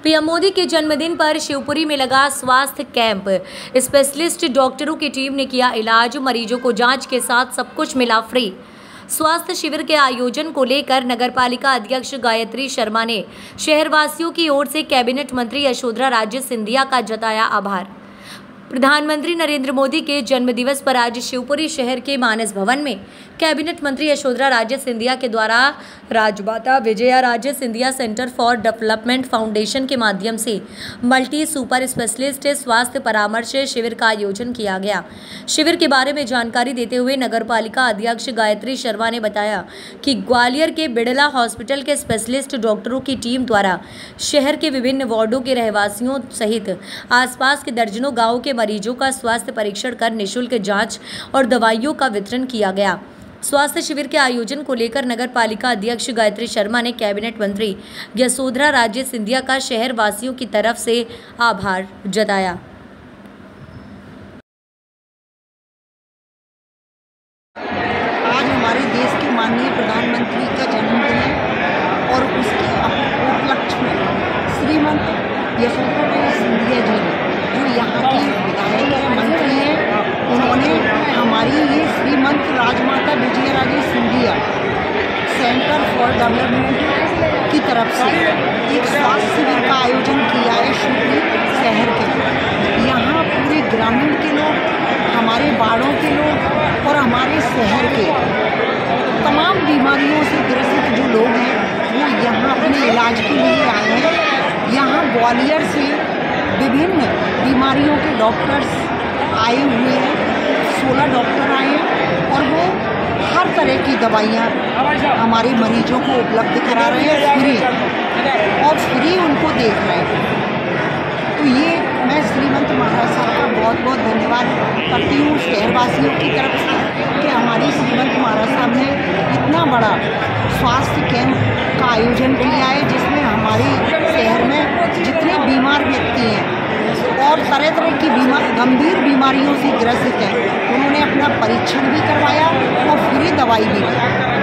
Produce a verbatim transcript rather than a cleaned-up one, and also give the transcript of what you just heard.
PM Modi के जन्मदिन पर शिवपुरी में लगा स्वास्थ्य कैंप। स्पेशलिस्ट डॉक्टरों की टीम ने किया इलाज, मरीजों को जांच के साथ सब कुछ मिला फ्री। स्वास्थ्य शिविर के आयोजन को लेकर नगरपालिका अध्यक्ष गायत्री शर्मा ने शहरवासियों की ओर से कैबिनेट मंत्री यशोधरा राजे सिंधिया का जताया आभार। प्रधानमंत्री नरेंद्र मोदी के जन्मदिवस पर आज शिवपुरी शहर के मानस भवन में कैबिनेट मंत्री यशोधरा राजे सिंधिया के द्वारा Rajmata Vijaya Raje Scindia centre for development foundation के माध्यम से मल्टी सुपर स्पेशलिस्ट स्वास्थ्य परामर्श शिविर का आयोजन किया गया। शिविर के बारे में जानकारी देते हुए नगरपालिका अध्यक्ष गायत्री शर्मा ने बताया कि ग्वालियर के बिड़ला हॉस्पिटल के स्पेशलिस्ट डॉक्टरों की टीम द्वारा शहर के विभिन्न वार्डों के रहवासियों सहित आसपास के दर्जनों गाँव के मरीजों का स्वास्थ्य परीक्षण कर निःशुल्क जांच और दवाइयों का वितरण किया गया। स्वास्थ्य शिविर के आयोजन को लेकर नगर पालिका अध्यक्ष गायत्री शर्मा ने कैबिनेट मंत्री यशोधरा राजे सिंधिया का शहर वासियों की तरफ से आभार जताया। आज हमारे देश के माननीय प्रधानमंत्री का जन्मदिन है और उसके उपलक्ष्य में श्रीमंत यशोधरा राजे सिंधिया जी जो यहाँ की विधायक है, मंत्री हैं, उन्होंने हमारी ये Shrimant Rajmata Vijaya Raje Scindia centre for development की तरफ से एक स्वास्थ्य शिविर का आयोजन किया है शिवपुरी शहर के। यहाँ पूरे ग्रामीण के लोग, हमारे वार्डों के लोग और हमारे शहर के तमाम बीमारियों से ग्रसित जो लोग हैं वो यहाँ अपने इलाज के लिए आए हैं। यहाँ ग्वालियर से विभिन्न बीमारियों के डॉक्टर्स आए हुए हैं, सोलह डॉक्टर आए हैं और वो हर तरह की दवाइयाँ हमारे मरीजों को उपलब्ध करा रहे हैं फ्री और फ्री उनको देख रहे हैं। तो ये मैं श्रीमंत महाराज साहब का बहुत बहुत धन्यवाद करती हूँ शहरवासियों की तरफ से कि हमारे श्रीमंत महाराज साहब ने इतना बड़ा स्वास्थ्य कैंप का आयोजन किया है जिसमें हमारे शहर में जितने बीमार व्यक्ति हैं और तरह तरह की बीमार गंभीर बीमारियों से ग्रसित हैं उन्होंने अपना परीक्षण भी करवाया और फ्री दवाई भी दी।